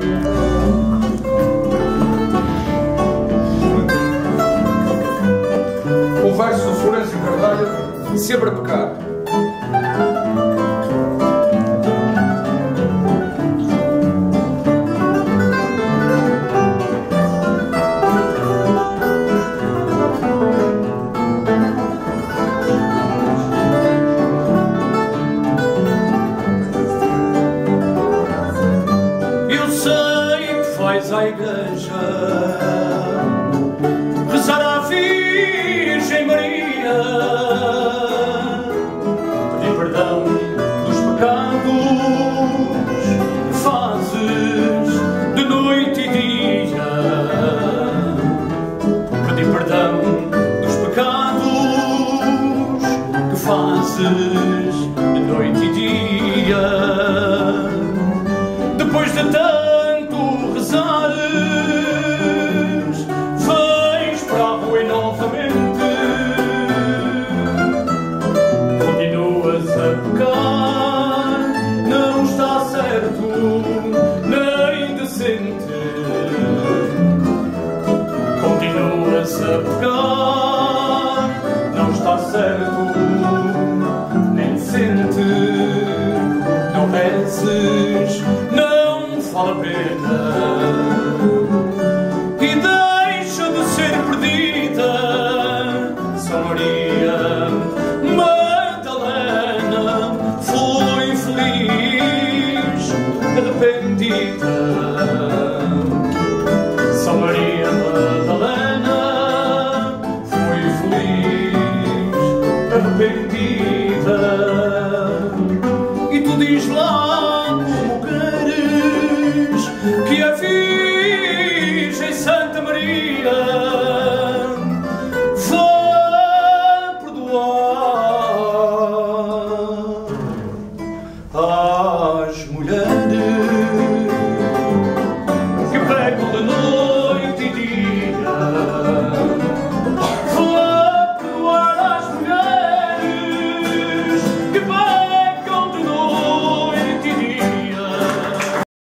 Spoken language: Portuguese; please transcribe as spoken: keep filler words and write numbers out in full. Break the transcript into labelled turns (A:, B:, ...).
A: O verso do Florencio Carvalho, sempre a pecar.
B: Eu sei que vais à igreja rezar à Virgem Maria, pedir perdão dos pecados que fazes de noite e dia, pedir perdão dos pecados que fazes de noite e dia. Depois de tanto rezares, vens para a rua e novamente continuas a pecar. Não está certo nem decente. Continuas a pecar. Não está certo nem decente. Não rezes, não vale a pena, e deixa de ser perdida. São Maria Madalena foi feliz, arrependida.